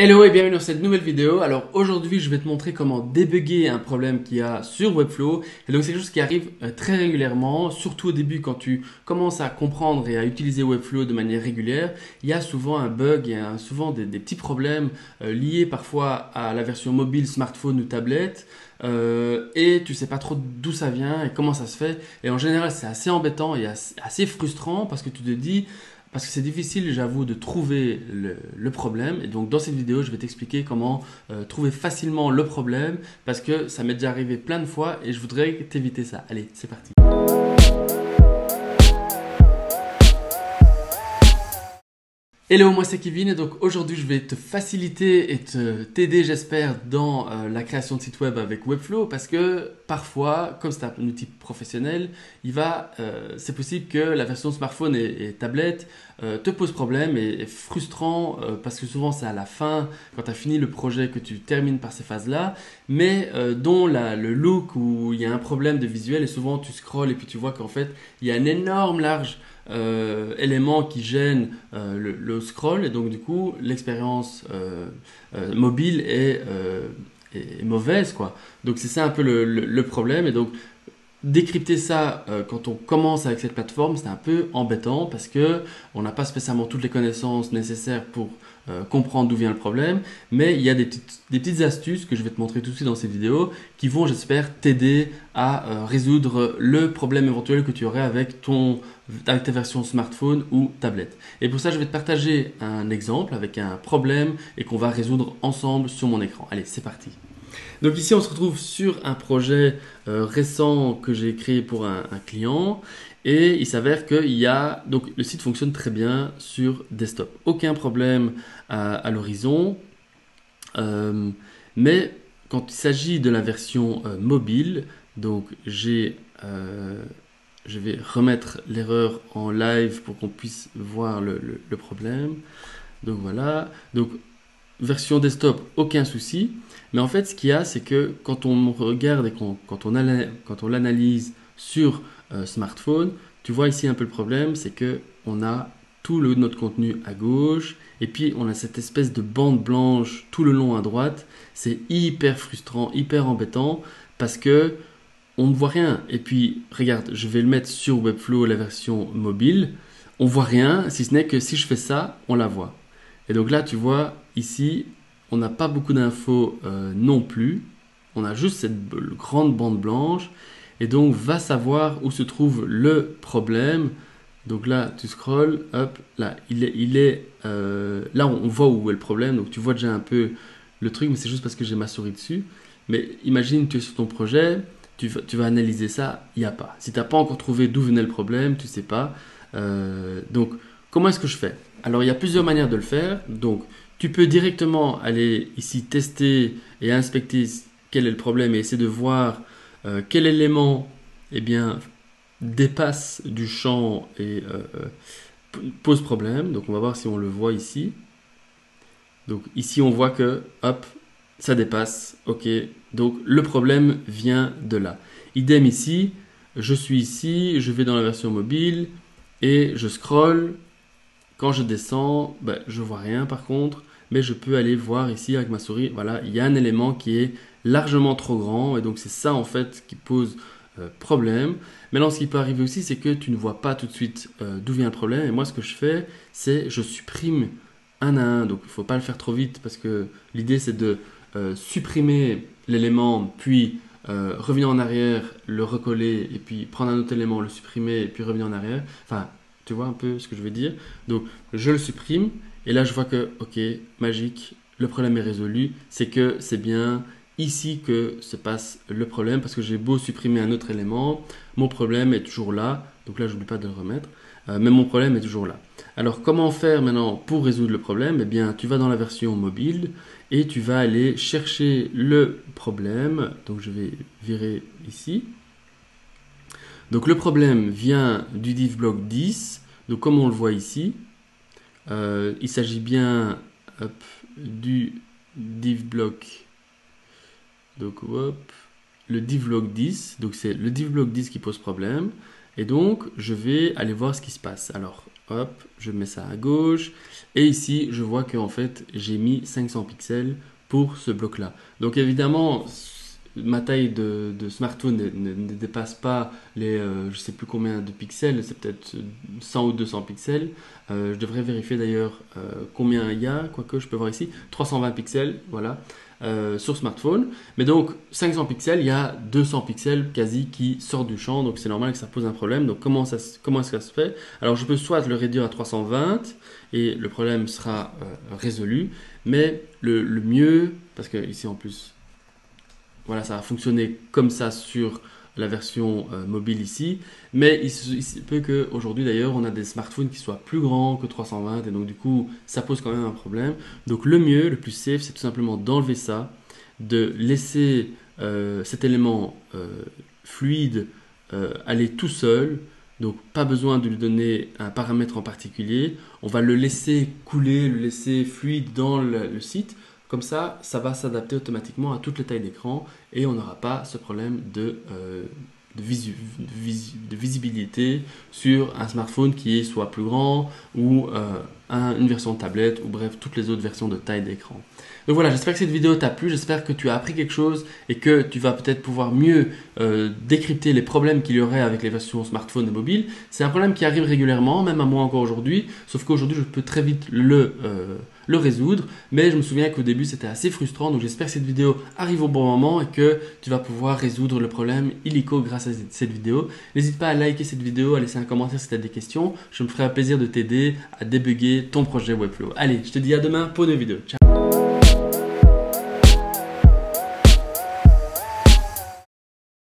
Hello et bienvenue dans cette nouvelle vidéo. Alors aujourd'hui je vais te montrer comment débugger un problème qu'il y a sur Webflow. Et donc c'est quelque chose qui arrive très régulièrement, surtout au début quand tu commences à comprendre et à utiliser Webflow de manière régulière. Il y a souvent un bug, il y a souvent des petits problèmes liés parfois à la version mobile, smartphone ou tablette. Et tu sais pas trop d'où ça vient et comment ça se fait. Et en général c'est assez embêtant et assez frustrant parce que tu te dis... Parce que c'est difficile, j'avoue, de trouver le problème. Et donc, dans cette vidéo, je vais t'expliquer comment trouver facilement le problème. Parce que ça m'est déjà arrivé plein de fois et je voudrais t'éviter ça. Allez, c'est parti. Hello, moi c'est Kevin et donc aujourd'hui je vais te faciliter et t'aider j'espère dans la création de site web avec Webflow parce que parfois, comme c'est un outil professionnel, c'est possible que la version smartphone et tablette te pose problème et est frustrant parce que souvent c'est à la fin, quand tu as fini le projet, que tu termines par ces phases-là, mais dont le look où il y a un problème de visuel et souvent tu scrolles et puis tu vois qu'en fait il y a un énorme large élément qui gêne le scroll et donc du coup l'expérience mobile est mauvaise quoi. Donc c'est ça un peu le problème et donc décrypter ça quand on commence avec cette plateforme c'est un peu embêtant parce que on n'a pas spécialement toutes les connaissances nécessaires pour comprendre d'où vient le problème, mais il y a des petites astuces que je vais te montrer tout de suite dans cette vidéo qui vont j'espère t'aider à résoudre le problème éventuel que tu aurais avec ta version smartphone ou tablette. Et pour ça je vais te partager un exemple avec un problème et qu'on va résoudre ensemble sur mon écran. Allez, c'est parti. Donc ici on se retrouve sur un projet récent que j'ai créé pour un client et il s'avère que donc le site fonctionne très bien sur desktop. Aucun problème à l'horizon, mais quand il s'agit de la version mobile, donc je vais remettre l'erreur en live pour qu'on puisse voir le problème. Donc voilà, donc version desktop, aucun souci. Mais en fait, ce qu'il y a, c'est que quand on regarde et quand on l'analyse sur smartphone, tu vois ici un peu le problème, c'est que on a tout notre contenu à gauche et puis on a cette espèce de bande blanche tout le long à droite. C'est hyper frustrant, hyper embêtant parce que on ne voit rien. Et puis, regarde, je vais le mettre sur Webflow, la version mobile. On voit rien, si ce n'est que si je fais ça, on la voit. Et donc là, tu vois, ici, on n'a pas beaucoup d'infos non plus. On a juste cette grande bande blanche. Et donc, va savoir où se trouve le problème. Donc là, tu scrolles, hop, là, là, on voit où est le problème. Donc, tu vois déjà un peu le truc, mais c'est juste parce que j'ai ma souris dessus. Mais imagine, tu es sur ton projet, tu vas analyser ça, il n'y a pas. Si tu n'as pas encore trouvé d'où venait le problème, tu ne sais pas. Donc, comment est-ce que je fais? Alors, il y a plusieurs manières de le faire. Donc, tu peux directement aller ici tester et inspecter quel est le problème et essayer de voir quel élément eh bien, dépasse du champ et pose problème. Donc, on va voir si on le voit ici. Donc, ici, on voit que, hop, ça dépasse. OK. Donc, le problème vient de là. Idem ici. Je suis ici, je vais dans la version mobile et je scrolle. Quand je descends, je vois rien par contre, mais je peux aller voir ici avec ma souris. Voilà, il y a un élément qui est largement trop grand et donc c'est ça en fait qui pose problème. Maintenant, ce qui peut arriver aussi, c'est que tu ne vois pas tout de suite d'où vient le problème. Et moi, ce que je fais, c'est je supprime un à un. Donc, il ne faut pas le faire trop vite parce que l'idée, c'est de supprimer l'élément, puis revenir en arrière, le recoller, et puis prendre un autre élément, le supprimer, et puis revenir en arrière. Enfin, tu vois un peu ce que je veux dire? Donc, je le supprime, et là, je vois que, ok, magique, le problème est résolu. C'est que c'est bien ici que se passe le problème, parce que j'ai beau supprimer un autre élément, mon problème est toujours là. Donc là, j'oublie pas de le remettre, mais mon problème est toujours là. Alors, comment faire maintenant pour résoudre le problème? Eh bien, tu vas dans la version mobile, et tu vas aller chercher le problème. Donc, je vais virer ici. Donc le problème vient du div block 10, donc comme on le voit ici, il s'agit bien du div block, donc hop, le div block 10, donc c'est le div block 10 qui pose problème, et donc je vais aller voir ce qui se passe. Alors hop, je mets ça à gauche. Et ici, je vois qu'en fait, j'ai mis 500 pixels pour ce bloc-là. Donc évidemment, ma taille de smartphone ne dépasse pas les je sais plus combien de pixels, c'est peut-être 100 ou 200 pixels. Je devrais vérifier d'ailleurs combien il y a, quoique je peux voir ici, 320 pixels, voilà, sur smartphone. Mais donc 500 pixels, il y a 200 pixels quasi qui sortent du champ, donc c'est normal que ça pose un problème. Donc comment est-ce que ça se fait? Alors je peux soit le réduire à 320 et le problème sera résolu, mais le mieux, parce que ici en plus, voilà, ça va fonctionner comme ça sur la version mobile ici, mais il se peut qu'aujourd'hui d'ailleurs on a des smartphones qui soient plus grands que 320 et donc du coup ça pose quand même un problème. Donc le mieux, le plus safe, c'est tout simplement d'enlever ça, de laisser cet élément fluide aller tout seul. Donc pas besoin de lui donner un paramètre en particulier, on va le laisser couler, le laisser fluide dans le site. Comme ça va s'adapter automatiquement à toutes les tailles d'écran et on n'aura pas ce problème de visibilité sur un smartphone qui est soit plus grand ou une version de tablette ou bref toutes les autres versions de taille d'écran. Donc voilà, j'espère que cette vidéo t'a plu, j'espère que tu as appris quelque chose et que tu vas peut-être pouvoir mieux décrypter les problèmes qu'il y aurait avec les versions smartphone et mobile. C'est un problème qui arrive régulièrement, même à moi encore aujourd'hui, sauf qu'aujourd'hui je peux très vite le résoudre, mais je me souviens qu'au début c'était assez frustrant, donc j'espère que cette vidéo arrive au bon moment et que tu vas pouvoir résoudre le problème illico grâce à cette vidéo. N'hésite pas à liker cette vidéo, à laisser un commentaire si tu as des questions, je me ferai un plaisir de t'aider à débugger ton projet Webflow. Allez, je te dis à demain pour une vidéo. Ciao.